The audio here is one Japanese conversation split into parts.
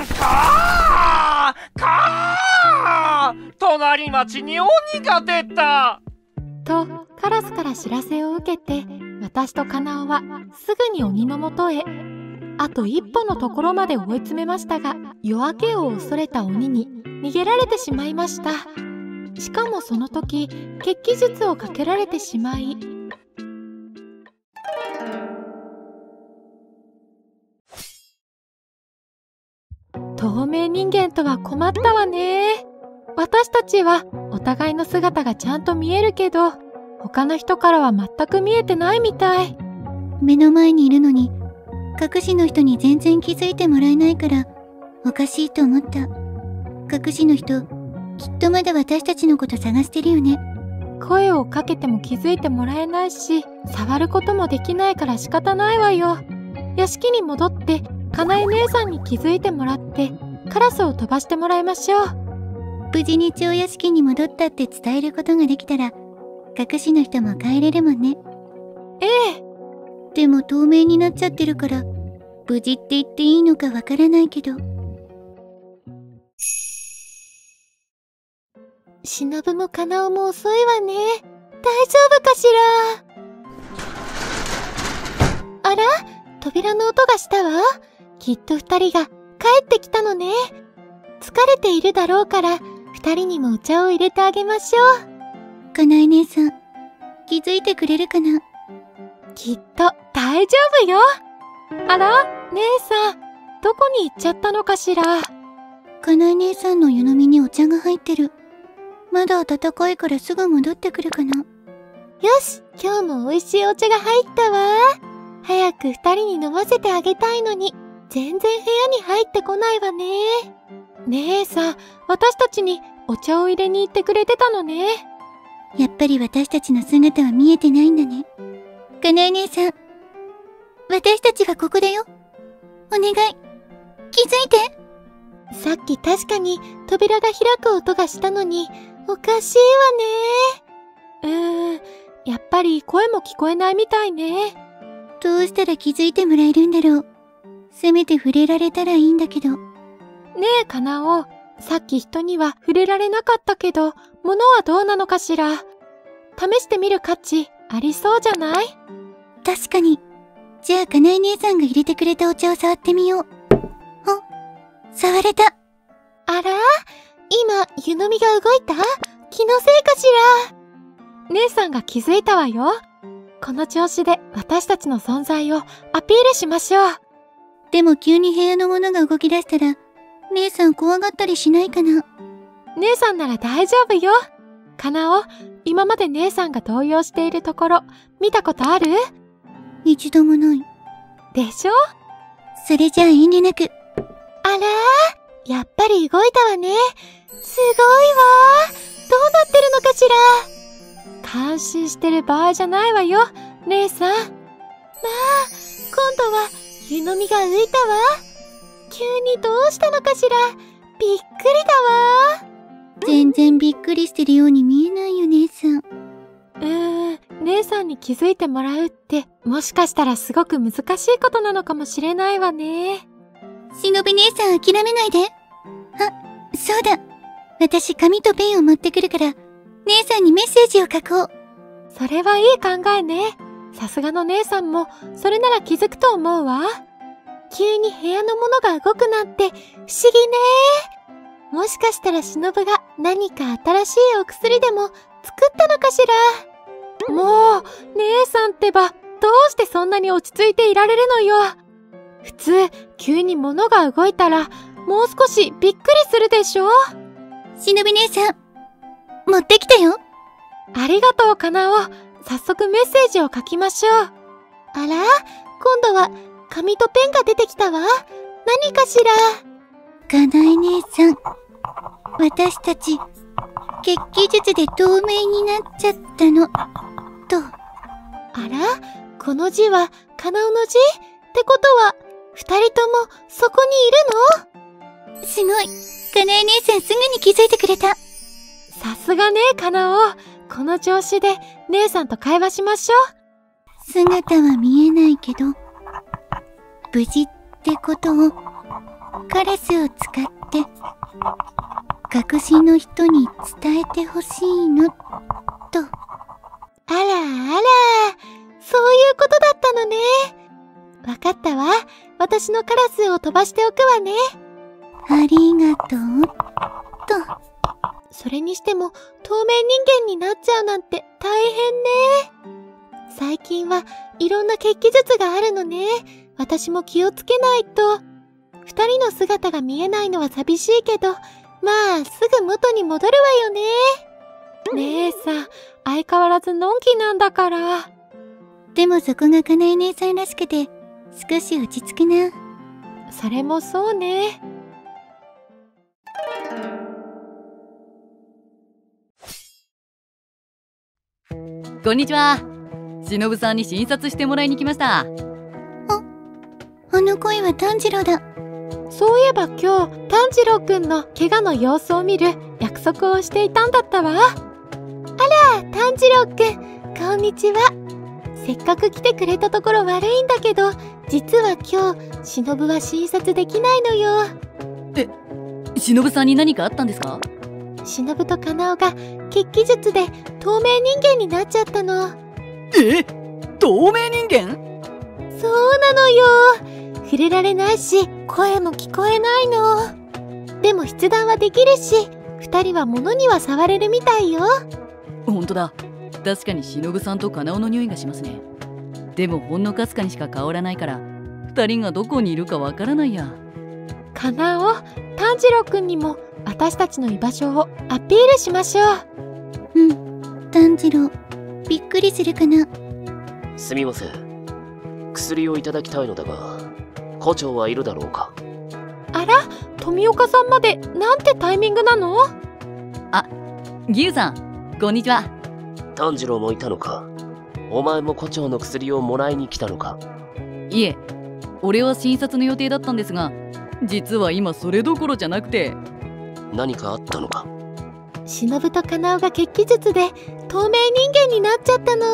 隣町に鬼が出たとカラスから知らせを受けて、私とカナオはすぐに鬼のもとへ。あと一歩のところまで追い詰めましたが、夜明けを恐れた鬼に逃げられてしまいました。しかもその時、血気術をかけられてしまい、透明人間とは困ったわね。私たちはお互いの姿がちゃんと見えるけど、他の人からは全く見えてないみたい。 目の前にいるのに、隠しの人に全然気づいてもらえないから、おかしいと思った。隠しの人、きっとまだ私たちのこと探してるよね。 声をかけても気づいてもらえないし、触ることもできないから仕方ないわよ。屋敷に戻って、かなえ姉さんに気づいてもらって、カラスを飛ばしてもらいましょう。 無事に蝶屋敷に戻ったって伝えることができたら、隠しの人も帰れるもんね。 ええ。 でも透明になっちゃってるから、無事って言っていいのかわからないけど。 忍もカナオも遅いわね。大丈夫かしら。あら？扉の音がしたわ。きっと二人が帰ってきたのね。疲れているだろうから、二人にもお茶を入れてあげましょう。 かなえ姉さん、気づいてくれるかな？ きっと大丈夫よ。あら、姉さん、どこに行っちゃったのかしら。 かなえ姉さんの湯飲みにお茶が入ってる。まだ温かいからすぐ戻ってくるかな。 よし、今日も美味しいお茶が入ったわ。早く二人に飲ませてあげたいのに、全然部屋に入ってこないわね。姉さん、私たちにお茶を入れに行ってくれてたのね。 やっぱり私たちの姿は見えてないんだね。かなえ姉さん、私たちはここだよ。お願い、気づいて。 さっき確かに扉が開く音がしたのに、おかしいわね。やっぱり声も聞こえないみたいね。 どうしたら気づいてもらえるんだろう。せめて触れられたらいいんだけど。 ねえ、カナオ。さっき人には触れられなかったけど、物はどうなのかしら。試してみる価値ありそうじゃない？ 確かに。じゃあ、かなえ姉さんが入れてくれたお茶を触ってみよう。触れた。 あら？今、湯飲みが動いた？気のせいかしら。姉さんが気づいたわよ。この調子で私たちの存在をアピールしましょう。 でも急に部屋のものが動き出したら、姉さん怖がったりしないかな？ 姉さんなら大丈夫よ。カナオ、今まで姉さんが動揺しているところ、見たことある？ 一度もない。 でしょ？ それじゃあ遠慮なく。 あらー、やっぱり動いたわね。すごいわー。どうなってるのかしら。感心してる場合じゃないわよ、姉さん。まあ、今度は湯飲みが浮いたわ。急にどうしたのかしら。びっくりだわ。 全然びっくりしてるように見えないよ、姉さん。 姉さんに気づいてもらうって、もしかしたらすごく難しいことなのかもしれないわね。 しのぶ姉さん諦めないで。あ、そうだ。私紙とペンを持ってくるから、姉さんにメッセージを書こう。 それはいい考えね。さすがの姉さんも、それなら気づくと思うわ。急に部屋のものが動くなんて、不思議ね。もしかしたらしのぶが何か新しいお薬でも作ったのかしら。もう、姉さんってば、どうしてそんなに落ち着いていられるのよ。普通、急に物が動いたら、もう少しびっくりするでしょ？ しのぶ姉さん、持ってきたよ。 ありがとう、かなお。早速メッセージを書きましょう。あら？今度は紙とペンが出てきたわ。何かしら？ かなえ姉さん、私たち、血気術で透明になっちゃったの。と。 あら？この字は、かなおの字？ってことは、二人ともそこにいるの？ すごい。かなえ姉さんすぐに気づいてくれた。 さすがね、かなお。この調子で姉さんと会話しましょう。 姿は見えないけど、無事ってことをカラスを使って隠しの人に伝えてほしいのと。 あらあら、そういうことだったのね。わかったわ。私のカラスを飛ばしておくわね。 ありがとうと。 それにしても透明人間になっちゃうなんて大変ね。最近はいろんな血気術があるのね。私も気をつけないと。二人の姿が見えないのは寂しいけど、まあすぐ元に戻るわよね。姉さん、相変わらずのんきなんだから。 でもそこがかなえ姉さんらしくて少し落ち着くな。 それもそうね。 こんにちは。忍さんに診察してもらいに来ました。 あの声は炭治郎だ。 そういえば今日、炭治郎くんの怪我の様子を見る約束をしていたんだったわ。あら、炭治郎くん、こんにちは。せっかく来てくれたところ悪いんだけど、実は今日、忍は診察できないのよ。 忍さんに何かあったんですか？ 忍とカナオが血気術で透明人間になっちゃったの。 透明人間？ そうなのよ。触れられないし、声も聞こえないの。でも筆談はできるし、二人は物には触れるみたいよ。 ほんとだ。確かに忍さんとカナオの匂いがしますね。でもほんのかすかにしか香らないから、二人がどこにいるかわからないや。 カナオ、炭治郎くんにも私たちの居場所をアピールしましょう。 炭治郎、びっくりするかな。 すみません。薬をいただきたいのだが、胡蝶はいるだろうか。 あら、富岡さんまでなんてタイミングなの？ あ、ギュウさん、こんにちは。 炭治郎もいたのか。お前も胡蝶の薬をもらいに来たのか。 いえ、俺は診察の予定だったんですが、実は今それどころじゃなくて。 何かあったのか。 忍とカナオが血気術で透明人間になっちゃったの。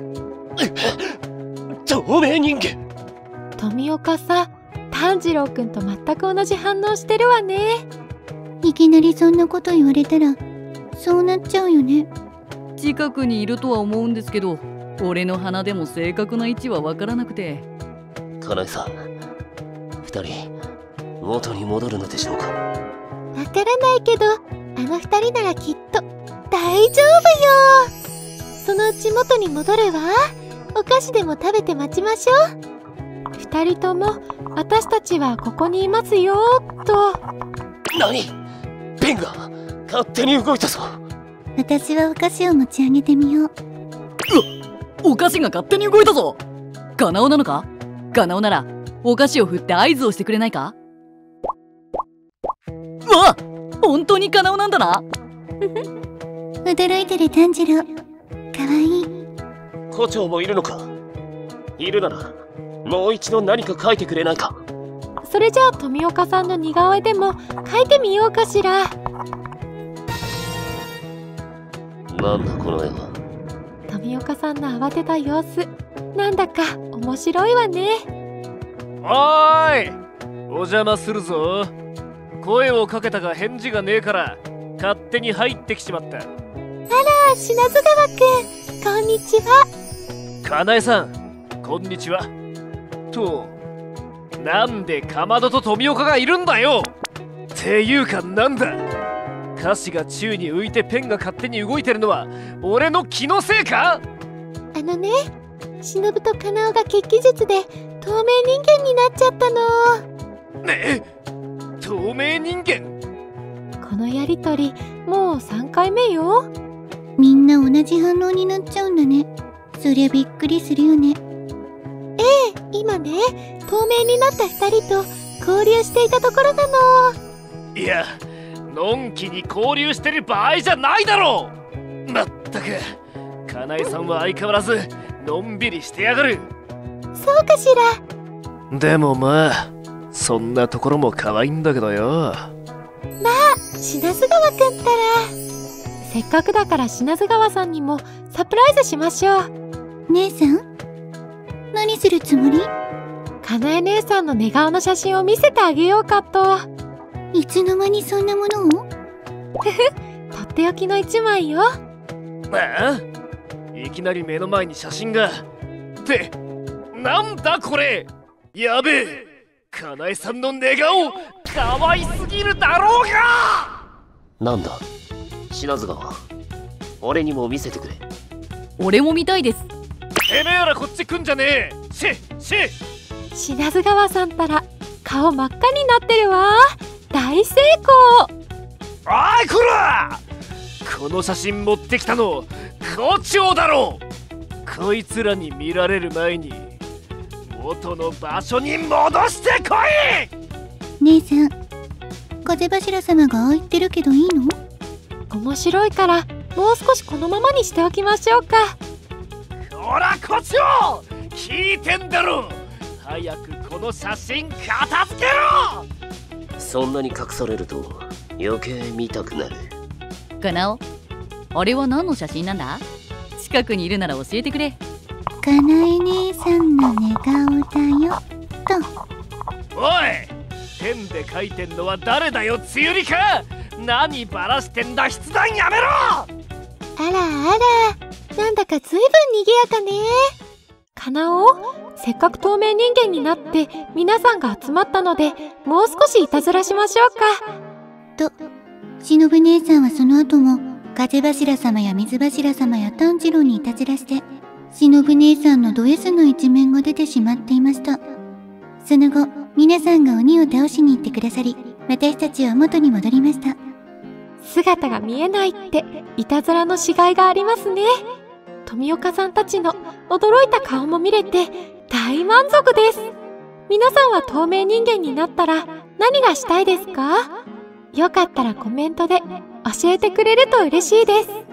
透明人間。 富岡さん、炭治郎くんと全く同じ反応してるわね。 いきなりそんなこと言われたらそうなっちゃうよね。 近くにいるとは思うんですけど、俺の鼻でも正確な位置はわからなくて。 かなえさん、二人元に戻るのでしょうか。 わからないけど、あの二人ならきっと大丈夫よ。そのうち元に戻るわ。お菓子でも食べて待ちましょう。二人とも私たちはここにいますよと。 何？ペンが勝手に動いたぞ。 私はお菓子を持ち上げてみよう。 お菓子が勝手に動いたぞ。カナオなのか？カナオならお菓子を振って合図をしてくれないか？うわ！本当にカナオなんだな。 驚いてる炭治郎、かわいい。 胡蝶もいるのか。いるならもう一度何か書いてくれないか。 それじゃあ富岡さんの似顔絵でも描いてみようかしら。 なんだこの絵は。 富岡さんの慌てた様子、なんだか面白いわね。 おーい、お邪魔するぞ。声をかけたが返事がねえから勝手に入ってきちまった。 あら、品津川くん、こんにちは。 かなえさん、こんにちは。と、なんでかまどと富岡がいるんだよ。っていうかなんだ、歌詞が宙に浮いてペンが勝手に動いてるのは俺の気のせいか？ あのね、忍とカナオが血気術で透明人間になっちゃったの。 ねえ、透明人間？ このやりとりもう3回目よ。 みんな同じ反応になっちゃうんだね。そりゃびっくりするよね。 今ね、透明になった2人と交流していたところなの。 いや、のんきに交流してる場合じゃないだろう。まったく、かなえさんは相変わらずのんびりしてやがる。 そうかしら。 でもまあ、そんなところも可愛いんだけどよ。 品津川くんったら。せっかくだから品津川さんにもサプライズしましょう。 姉さん、何するつもり？ かなえ姉さんの寝顔の写真を見せてあげようかと。 いつの間にそんなものを？ とっておきの一枚よ。 ああ、いきなり目の前に写真が。ってなんだこれ、やべえ、かなえさんの寝顔可愛すぎるだろうが。 なんだ品津川、俺にも見せてくれ。 俺も見たいです。 てめえらこっち来んじゃねえ。 品津川さんたら顔真っ赤になってるわ。大成功。 おいこら、この写真持ってきたの校長だろ。こいつらに見られる前に元の場所に戻してこい。 姉さん、風柱様がああ言ってるけどいいの？ 面白いからもう少しこのままにしておきましょうか。 ほら校長、聞いてんだろ。早くこの写真片付けろ。 そんなに隠されると余計見たくなる。 かなお、あれは何の写真なんだ？近くにいるなら教えてくれ。 かなえ姉さんの寝顔だよと。 おい、ペンで書いてんのは誰だよ、つゆりか。何バラしてんだ、筆談やめろ。 あらあら、なんだかずいぶん賑やかね。かなお、せっかく透明人間になって皆さんが集まったので、もう少しいたずらしましょうか。 と、忍姉さんはその後も風柱様や水柱様や炭治郎にいたずらして、忍姉さんのド S の一面が出てしまっていました。その後、皆さんが鬼を倒しに行ってくださり、私たちは元に戻りました。 姿が見えないっていたずらのしがいがありますね。富岡さんたちの驚いた顔も見れて大満足です。皆さんは透明人間になったら何がしたいですか？よかったらコメントで教えてくれると嬉しいです。